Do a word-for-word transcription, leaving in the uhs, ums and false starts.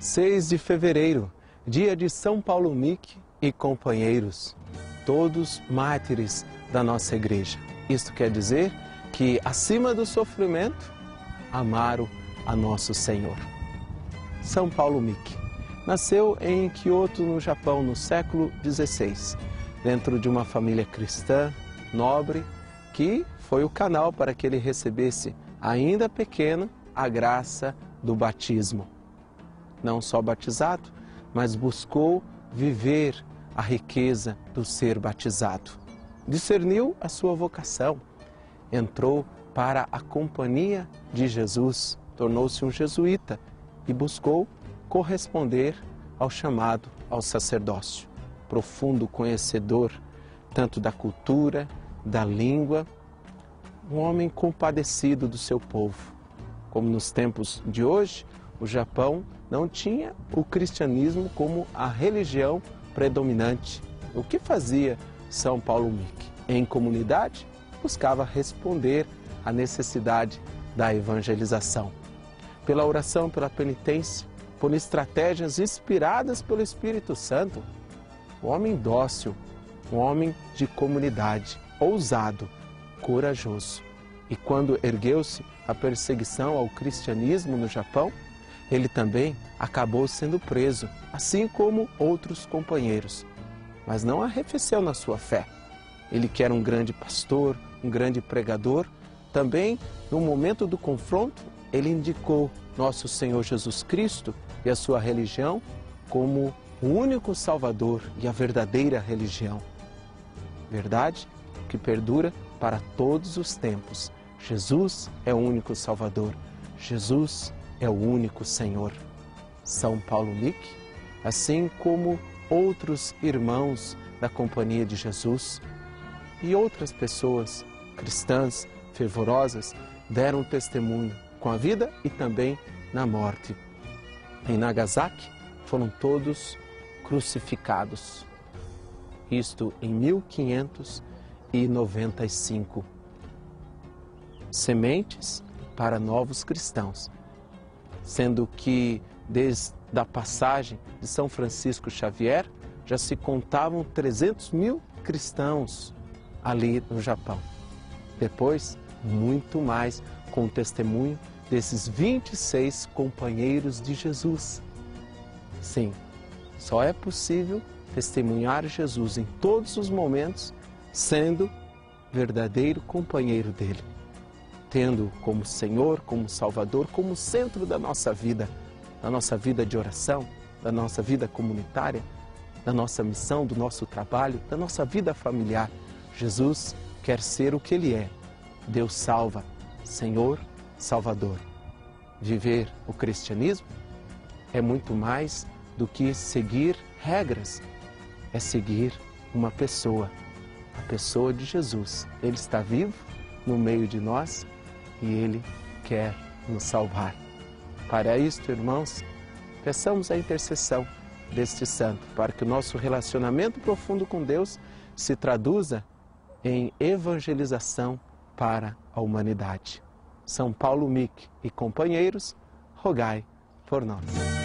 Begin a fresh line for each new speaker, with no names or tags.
seis de fevereiro, dia de São Paulo Mick e companheiros, todos mártires da nossa igreja. Isto quer dizer que, acima do sofrimento, amaram a nosso Senhor. São Paulo Mick nasceu em Kyoto, no Japão, no século dezesseis, dentro de uma família cristã, nobre, que foi o canal para que ele recebesse, ainda pequeno, a graça do batismo. Não só batizado, mas buscou viver a riqueza do ser batizado. Discerniu a sua vocação, entrou para a companhia de Jesus, tornou-se um jesuíta e buscou corresponder ao chamado ao sacerdócio. Profundo conhecedor tanto da cultura, da língua, um homem compadecido do seu povo. Como nos tempos de hoje, o Japão não tinha o cristianismo como a religião predominante. O que fazia São Paulo Mick? Em comunidade, buscava responder à necessidade da evangelização. Pela oração, pela penitência, por estratégias inspiradas pelo Espírito Santo, um homem dócil, um homem de comunidade, ousado, corajoso. E quando ergueu-se a perseguição ao cristianismo no Japão, ele também acabou sendo preso, assim como outros companheiros. Mas não arrefeceu na sua fé. Ele, que era um grande pastor, um grande pregador, também, no momento do confronto, ele indicou nosso Senhor Jesus Cristo e a sua religião como o único Salvador e a verdadeira religião. Verdade que perdura para todos os tempos. Jesus é o único Salvador. Jesus é o único Senhor. São Paulo Mick, assim como outros irmãos da Companhia de Jesus e outras pessoas cristãs, fervorosas, deram testemunho com a vida e também na morte. Em Nagasaki foram todos crucificados. Isto em mil quinhentos e noventa e cinco. Sementes para novos cristãos, sendo que desde a passagem de São Francisco Xavier já se contavam trezentos mil cristãos ali no Japão. Depois, muito mais com o testemunho desses vinte e seis companheiros de Jesus. Sim, só é possível testemunhar Jesus em todos os momentos, sendo verdadeiro companheiro dele, tendo como Senhor, como Salvador, como centro da nossa vida, da nossa vida de oração, da nossa vida comunitária, da nossa missão, do nosso trabalho, da nossa vida familiar. Jesus quer ser o que Ele é, Deus salva, Senhor, Salvador. Viver o cristianismo é muito mais do que seguir regras, é seguir uma pessoa, a pessoa de Jesus. Ele está vivo no meio de nós e Ele quer nos salvar. Para isto, irmãos, peçamos a intercessão deste santo, para que o nosso relacionamento profundo com Deus se traduza em evangelização para a humanidade. São Paulo Mick e companheiros, rogai por nós.